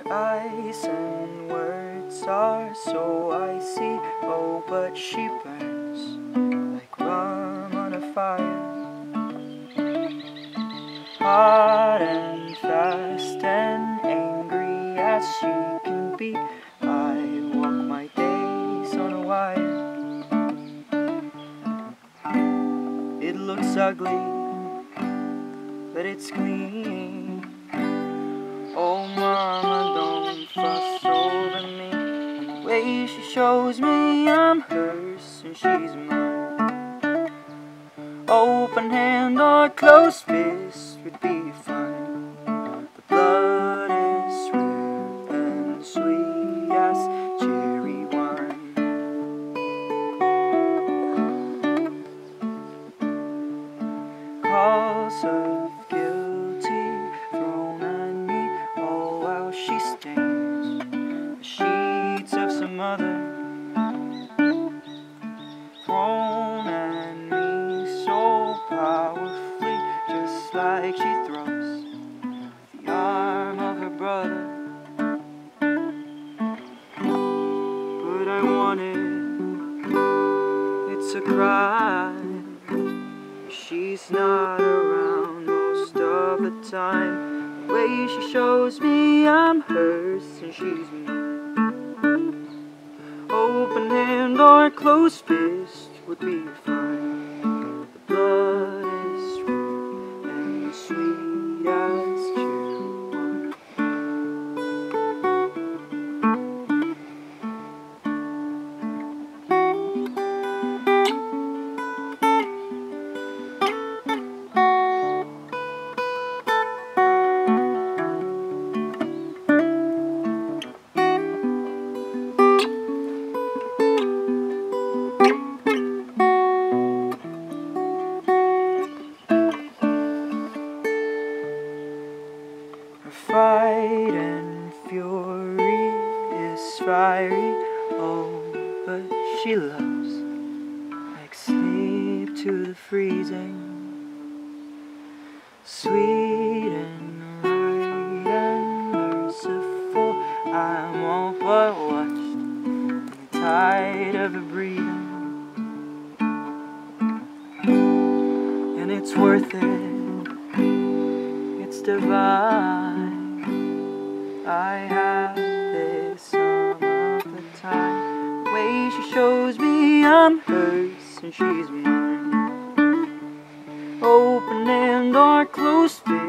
eyes and words are so icy. Oh, but she burns like rum on a fire, hot and fast and angry as she can be. I walk my days on a wire. It looks ugly, but it's clean. Oh, mama, don't fuss over me. The way she shows me I'm hers and she's mine. Open hand or closed fist would be fine. The blood is real and sweet as cherry wine. Calls of guilty thrown at me, oh, how she stains the sheets of some other, thrown at me so powerfully, just like she throws the arm of her brother. But I want it's a crime. She's not around most of the time. The way she shows me I'm hers and she's mine. Open hand or closed fist would be fine. The blood is real and sweet as cherry wine. Her fight and fury is fiery, oh, but she loves like sleep to the freezing. Sweet and right and merciful, I'm all but watched in the tide of her breathing. And it's worth it, it's divine. I have this some of the time. The way she shows me I'm hers and she's mine. Open hand or closed fist